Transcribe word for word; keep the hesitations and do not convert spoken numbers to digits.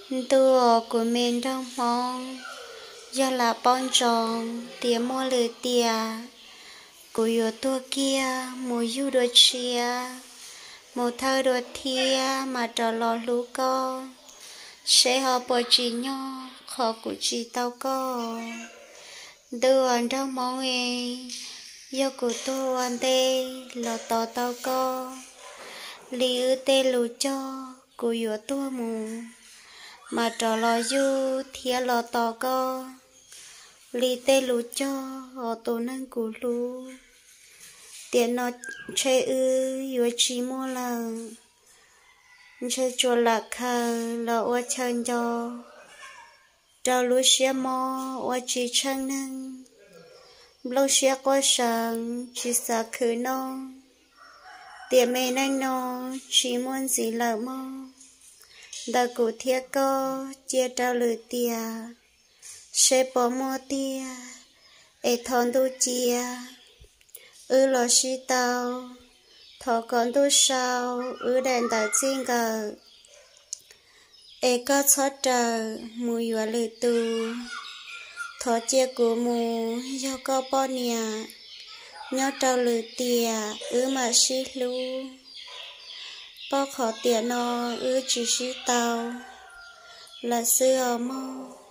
tua của mình trong mong do là bon tròn tiếng mua lửa tia của yếu tua kia mùa du đôi chia một thơ đôi thia mà trò lò lú con sẽ họ bồi chỉ nhau khó của chỉ tao có đưa anh trong mong ấy do của tôi anh tê lò tò tao có li ư tê lù cho của yếu tua mù mà trò lò du thia lò tò có li tê lù cho họ tổ năng của lù tiền nó chơi ư yếu chỉ mua là chơi chùa lạc khờ là ô chân cho cho lũ xe mò ô chỉ chân năng lâu xe qua sáng chỉ sợ khử nó tiền mẹ năng nó chỉ muốn gì là mò đã cụ thiết có chia trao lửa tia sẽ bỏ mò tia ê thon tu chia ư lo xí tao thọ con tu sao ư đèn tại xin cờ ê có xót trời mùi và lửa tu thọ chia của mù do có bỏ nhà nhớ trao lửa tia ư mà xí lưu bỏ khó tiền nó ư chỉ xí tao là xưa mò